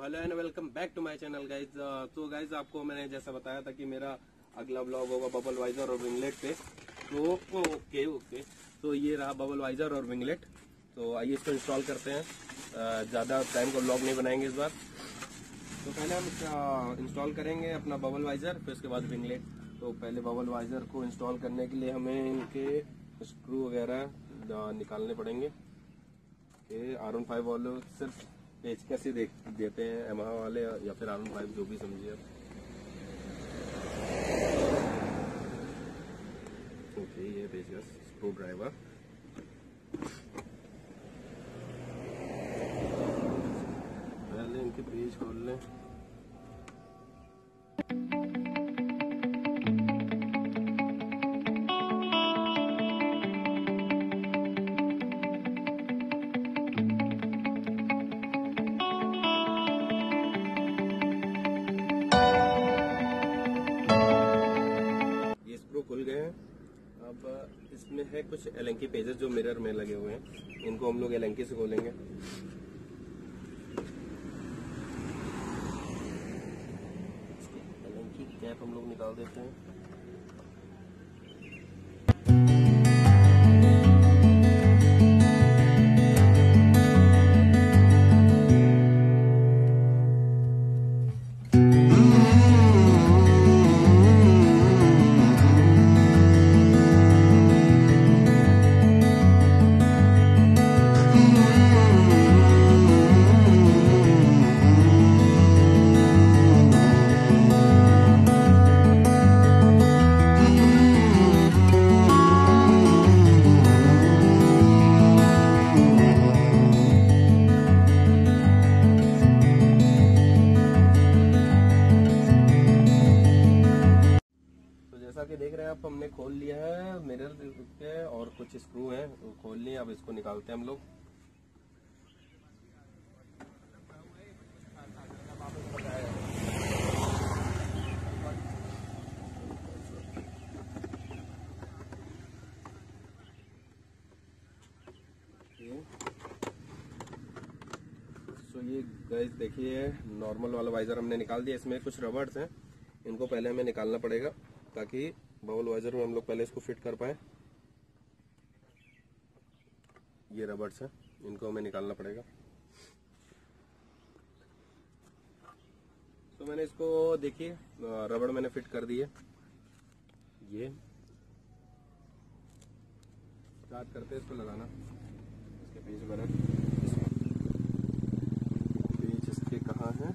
Hello and welcome back to my channel guys. तो guys आपको मैंने जैसा बताया था कि मेरा अगला ब्लॉग होगा बबल वाइजर और विंगलेट पे। तो ओके तो ये रहा बबल वाइजर और विंगलेट। तो आइए इसको इंस्टॉल करते हैं। ज़्यादा टाइम का ब्लॉग नहीं बनाएंगे इस बार। तो पहले हम इंस्टॉल करेंगे अपना बबल वाइजर, फिर उसके बाद विंगलेट। तो पहले बबल वाइजर को इंस्टॉल करने के लिए हमें इनके स्क्रू वगैरह निकालने पड़ेंगे। R15 वाले सिर्फ पेचकस ही देते हैं, यमाहा वाले या फिर R15 जो भी समझिए। ओके, ये पेचकस स्क्रू ड्राइवर। पहले इनके पेज खोल लें। खुल गए हैं। अब इसमें है कुछ एलेंकी पेजेस जो मिरर में लगे हुए हैं, इनको हम लोग एलेंकी से खोलेंगे। एलेंकी कैप हम लोग निकाल देते हैं। जैसा कि देख रहे हैं आप, हमने खोल लिया है मिरर के और कुछ स्क्रू हैं वो खोल लिए। अब इसको निकालते हैं हम लोग। तो ये गाइस देखिए, नॉर्मल वाला वाइजर हमने निकाल दिया। इसमें कुछ रबर्स हैं, इनको पहले हमें निकालना पड़ेगा ताकि बबल वाइजर में हम लोग पहले इसको फिट कर पाए। ये रबर्स हैं, इनको हमें निकालना पड़ेगा। तो मैंने इसको देखिए रबड़ मैंने फिट कर दी है। ये स्टार्ट करते हैं इसको लगाना। इसके पेज वगैरह पेज इसके कहाँ है?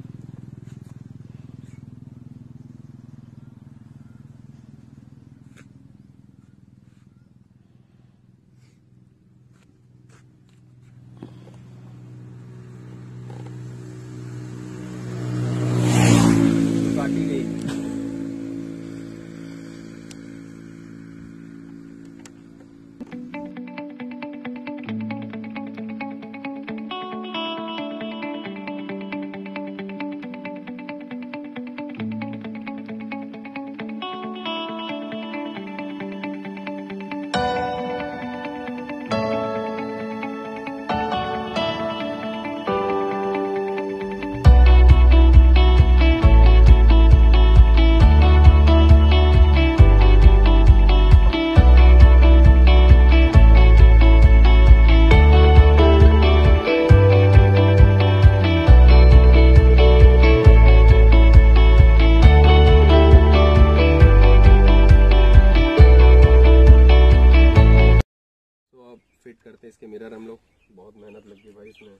फिट करते हैं इसके मिरर हम लोग। बहुत मेहनत लगी भाई इसमें।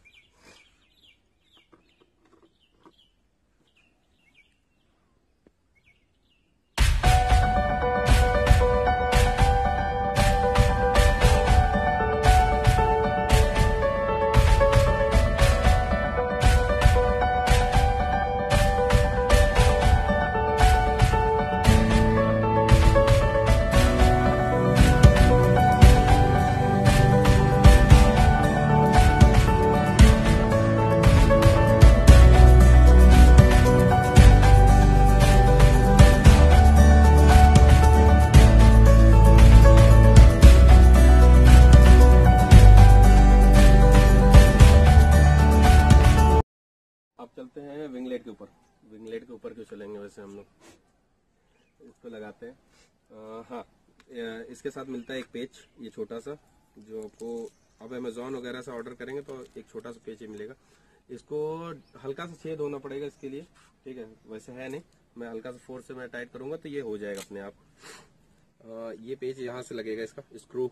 आप चलते हैं विंगलेट के ऊपर। विंगलेट के ऊपर क्यों चलेंगे, वैसे हम लोग इसको लगाते हैं। हाँ, इसके साथ मिलता है एक पेच, ये छोटा सा, जो आपको आप अमेजोन वगैरह से ऑर्डर करेंगे तो एक छोटा सा पेच ही मिलेगा। इसको हल्का सा छेद होना पड़ेगा इसके लिए, ठीक है, वैसे है नहीं, मैं हल्का सा फोर्स से मैं टाइट करूंगा तो ये हो जाएगा अपने आप। ये पेच यहाँ से लगेगा, इसका स्क्रू।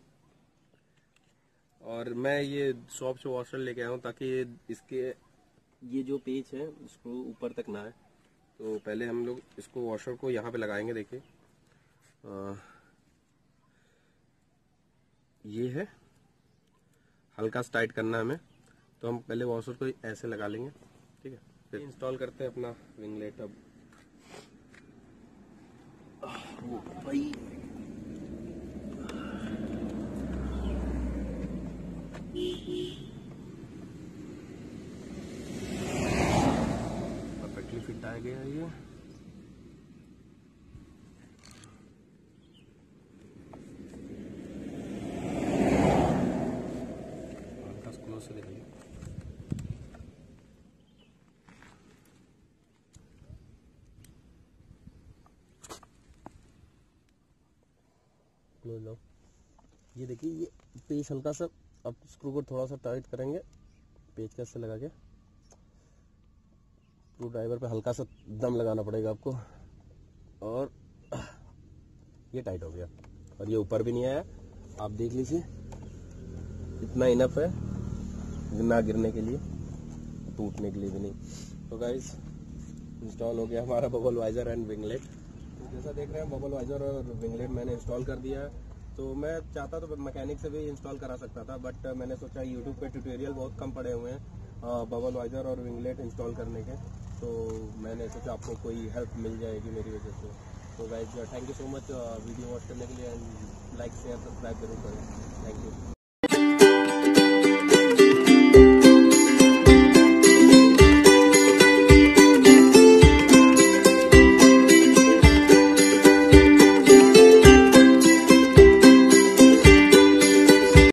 और मैं ये शॉप से वॉशर लेके आया हूँ ताकि इसके ये जो पेच है स्क्रू ऊपर तक ना है। तो पहले हम लोग इसको वॉशर को यहाँ पे लगाएंगे। देखिए ये है, हल्का सा टाइट करना है हमें, तो हम पहले वॉशर को ऐसे लगा लेंगे, ठीक है। फिर इंस्टॉल करते हैं अपना विंगलेट। अब भाई परफेक्टली फिट आ गया ये। हल्का क्लोज से देखिए, क्लोज लो। ये देखिए, ये पेच हल्का सा, अब स्क्रू को थोड़ा सा टाइट करेंगे, पेच कैसे लगा के स्क्रू ड्राइवर पे हल्का सा दम लगाना पड़ेगा आपको, और ये टाइट हो गया। और ये ऊपर भी नहीं आया, आप देख लीजिए, इतना इनफ है ना गिरने के लिए, टूटने के लिए भी नहीं। तो गाइस, इंस्टॉल हो गया हमारा बबल वाइजर एंड विंगलेट। तो जैसा देख रहे हैं, बबल वाइजर और विंगलेट मैंने इंस्टॉल कर दिया है। तो मैं चाहता तो मैकेनिक से भी इंस्टॉल करा सकता था, बट मैंने सोचा यूट्यूब पे ट्यूटोरियल बहुत कम पड़े हुए हैं बबल वाइजर और विंगलेट इंस्टॉल करने के, तो मैंने सोचा आपको कोई हेल्प मिल जाएगी मेरी वजह से। तो guys, thank you so much video watch करने के लिए, एंड लाइक शेयर सब्सक्राइब जरूर करें। Thank you.